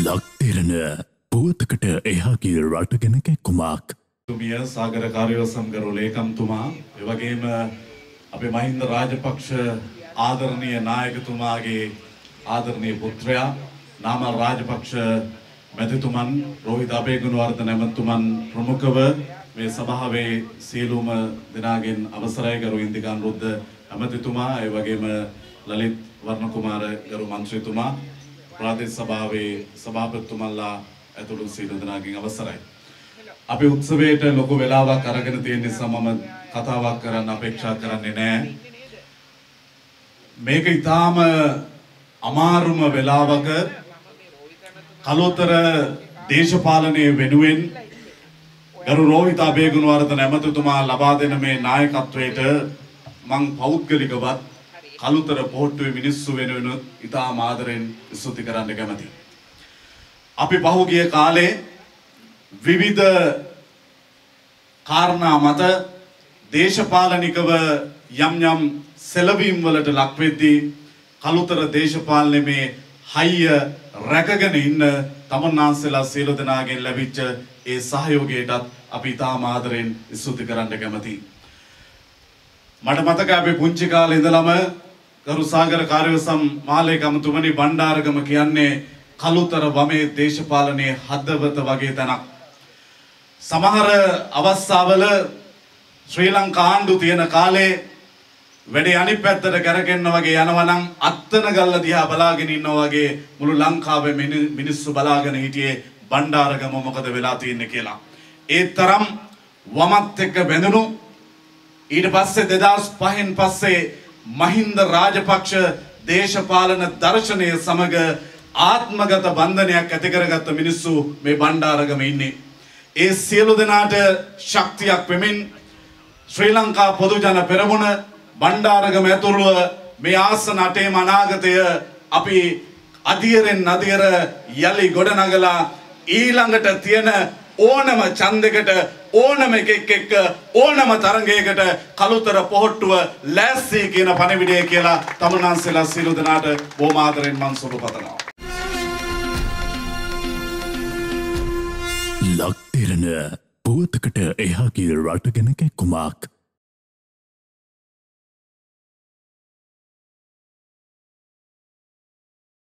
ලක් දෙරන පුවතකට එහාගේ රට ගැන කැක්කුමක්. තුමිය සාගර කාර්යවසම්ගරු ලේකම්තුමා එවැගේම අපේ මහින්ද රාජපක්ෂ ආදරණීය නායකතුමාගේ ආදරණීය පුත්‍රයා නාමල් රාජපක්ෂ මැතිතුමන් රෝහිත අබේගුණවර්ධන ඇමතුමන් ප්‍රමුඛව මේ සභාවේ සියලුම දෙනාගෙන් අවසරයි ගරු ඉන්දිකා අනුරුද්ධ ඇමතිතුමා ඒ වගේම ලලිත් වර්ණකුමාර ගරු මන්ත්‍රීතුමා ප්‍රාදේශ සභාවේ සභාපතිතුමන්ලා ඇතුළු සියලු දෙනාගෙන් අවසරයි. අපි උත්සවයට ලොකු වෙලාවක් අරගෙන තියෙන නිසා මම කතාවක් කරන්න අපේක්ෂා කරන්නේ නැහැ. මේක ඊටාම අමාරුම වෙලාවක කලෝතර දේශපාලනයේ වෙනුවෙන් ගරු රෝහිත අබේගුණවර්ධන ඇමතිතුමා ලබා දෙන මේ නායකත්වයට මං පෞද්ගලිකවත් කලුතර පොහොට්ටුවේ මිනිස්සු වෙනුවෙන් ඉතාම ආදරෙන් ස්තුති කරන්න කැමතියි. අපි පහුගිය කාලේ විවිධ කාරණා මත දේශපාලනිකව යම් යම් සෙලවීම් වලට ලක් වෙද්දී කලුතර දේශපාලනයේ මේ හයිය රැකගෙන ඉන්න තමුන්නාන්සලා සියලු දෙනාගෙන් ලැබිච්ච ඒ සහයෝගයටත් අපි ඉතාම ආදරෙන් ස්තුති කරන්න කැමතියි. මට මතකයි අපි පුංචි කාලේ ඉඳලම ගරු සාගර කාර්යවසම් මාලේකම්තුමනි බණ්ඩාරගම කියන්නේ කලුතර වමේ දේශපාලනයේ හදවත වගේ තැනක්. සමහර අවස්ථාවල ශ්‍රී ලංකා ආණ්ඩු තියෙන කාලේ වැඩේ අනිත් පැත්තට කරගෙන වගේ යනවා නම් අත්තන ගල්ල දිහා බලාගෙන ඉන්නවා වගේ මුළු ලංකාවේ මිනිස්සු බලාගෙන හිටියේ බණ්ඩාරගම මොකද වෙලා තියෙන්නේ කියලා. ඒ තරම් වමත් එක්ක බැඳුණු ඊට පස්සේ 2005න් පස්සේ මහින්ද රාජපක්ෂ දේශපාලන දර්ශනය සමග ආත්මගත බන්ධනයක් ඇති කරගත්ත මිනිස්සු මේ බණ්ඩාරගම ඉන්නේ. ඒ සියලු දෙනාට ශක්තියක් වෙමින් ශ්‍රී ලංකා පොදු ජන පෙරමුණ බණ්ඩාරගම ඇතුළුව මේ ආසන අටේම අනාගතය අපි අධියරෙන් අධියර යලි ගොඩනගලා ඊළඟට තියෙන ඕනම ඡන්දයකට ඕනම එකෙක් එක්ක ඕනම තරඟයකට කලුතර පොහොට්ටුව ලෑස්ති කියන පණිවිඩය කියලා තමුන්නාන්සලා සියලු දෙනාට බොහොම ආදරෙන් මම සුබ පතනවා. ලක් දෙරන පුවතකට එහාගේ රට ගැන කැක්කුමක්.